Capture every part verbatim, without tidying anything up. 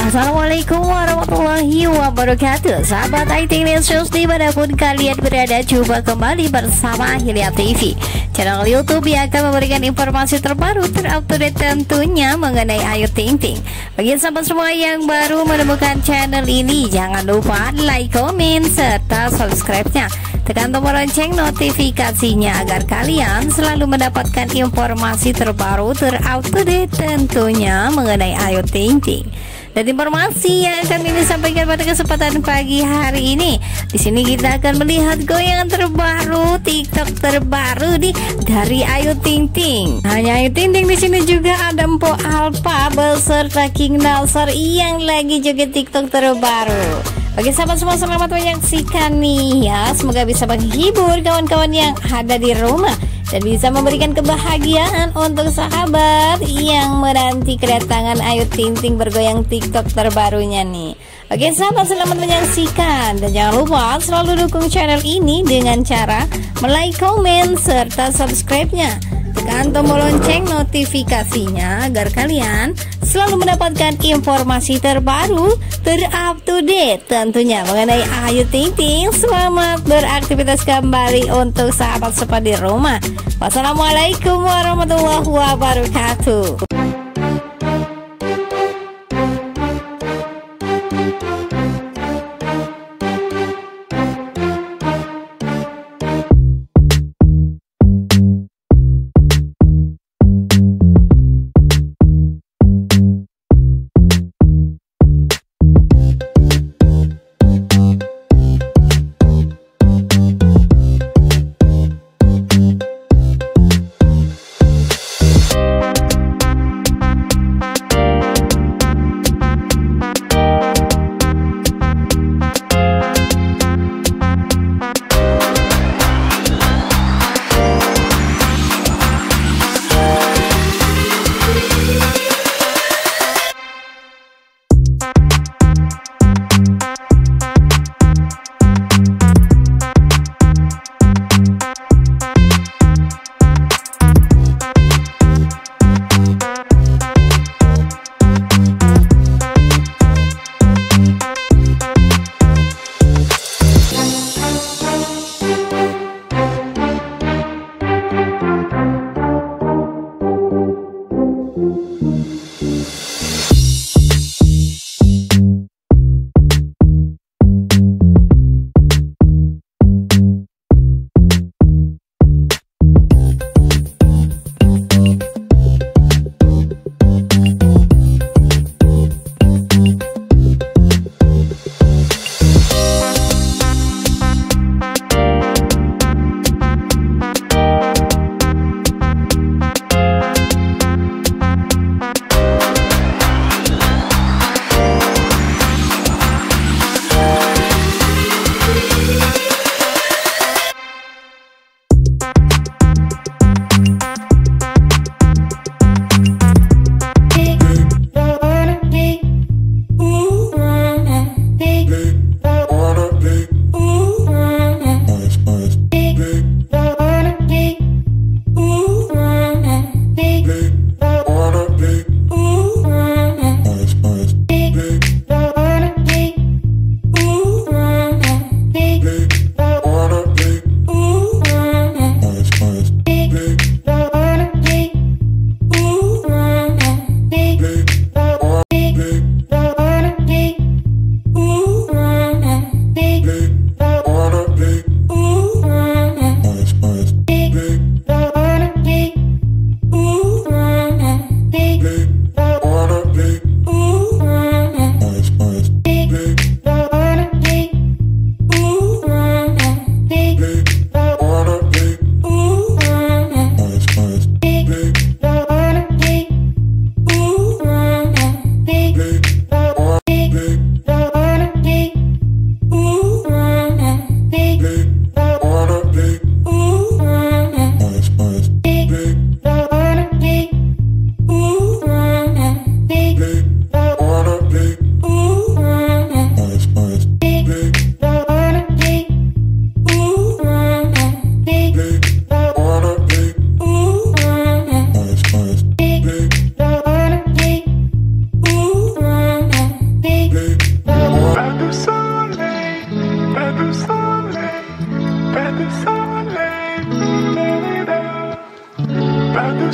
Assalamualaikum warahmatullahi wabarakatuh. Sahabat Ayutingting dimanapun kalian berada, jumpa kembali bersama Hilya T V, channel YouTube yang akan memberikan informasi terbaru terupdate tentunya mengenai Ayutingting. Bagi sahabat semua yang baru menemukan channel ini, jangan lupa like, komen, serta subscribe-nya. Tekan tombol lonceng notifikasinya agar kalian selalu mendapatkan informasi terbaru terupdate tentunya mengenai Ayutingting. Dan informasi yang akan ini sampaikan pada kesempatan pagi hari ini, di sini kita akan melihat goyangan terbaru, TikTok terbaru nih dari Ayutingting. Hanya Ayutingting, di sini juga ada Mpo Alfa beserta King Nasar yang lagi joget TikTok terbaru. Bagi sahabat semua, selamat menyaksikan nih ya. Semoga bisa menghibur kawan-kawan yang ada di rumah dan bisa memberikan kebahagiaan untuk sahabat yang menanti kedatangan Ayutingting bergoyang TikTok terbarunya nih. Oke sahabat, selamat menyaksikan dan jangan lupa selalu dukung channel ini dengan cara like, komen, serta subscribe-nya. Tekan tombol lonceng notifikasinya agar kalian selalu mendapatkan informasi terbaru terupdate tentunya mengenai Ayutingting. Selamat beraktivitas kembali untuk sahabat semua di rumah. Wassalamualaikum warahmatullahi wabarakatuh.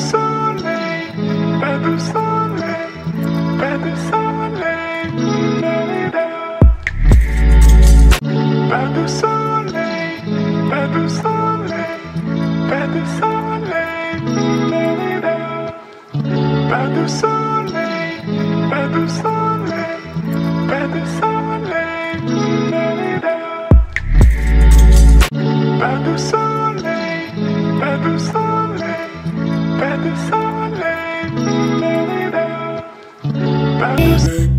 soleil, pas de soleil, pas de soleil, la-la-la. Pas de soleil, pas de soleil, pas de soleil, la-la-la. Pas de soleil, pas de soleil, pas de soleil, la-la-la. Pas de soleil, pas de soleil, pas de soleil, la-la-la. Pas de soleil.